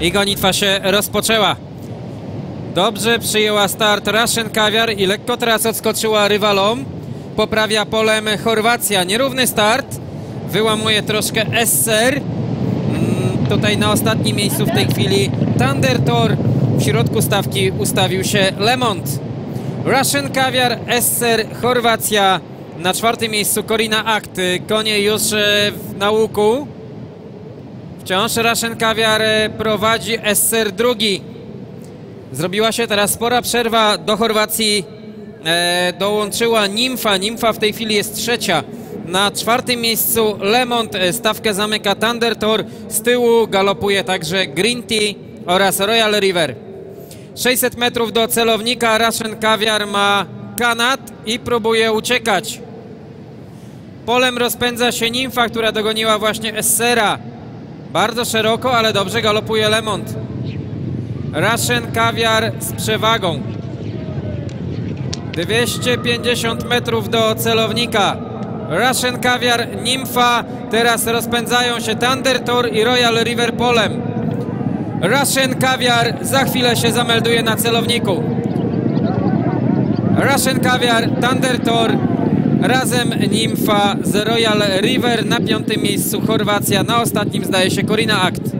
i gonitwa się rozpoczęła. Dobrze przyjęła start Russian Caviar i lekko teraz odskoczyła rywalom. Poprawia polem Chorwacja. Nierówny start. Wyłamuje troszkę Esser. Tutaj na ostatnim miejscu w tej chwili Thundertor. W środku stawki ustawił się Lemont. Russian Caviar, Esser, Chorwacja. Na czwartym miejscu Corina Act. Konie już na łuku. Wciąż Russian Caviar prowadzi, Esser drugi. Zrobiła się teraz spora przerwa. Do Chorwacji dołączyła Nimfa. Nimfa w tej chwili jest trzecia. Na czwartym miejscu Lemont. Stawkę zamyka Thundertor. Z tyłu galopuje także Green Tea oraz Royal River. 600 metrów do celownika. Russian Caviar ma kanat i próbuje uciekać. Polem rozpędza się Nimfa, która dogoniła właśnie Essera. Bardzo szeroko, ale dobrze galopuje Lemont. Russian Caviar z przewagą. 250 metrów do celownika. Russian Caviar, Nimfa. Teraz rozpędzają się Thundertor i Royal River polem. Russian Caviar za chwilę się zamelduje na celowniku. Russian Caviar, Thundertor, razem Nimfa z Royal River. Na piątym miejscu Chorwacja, na ostatnim zdaje się Corina Act.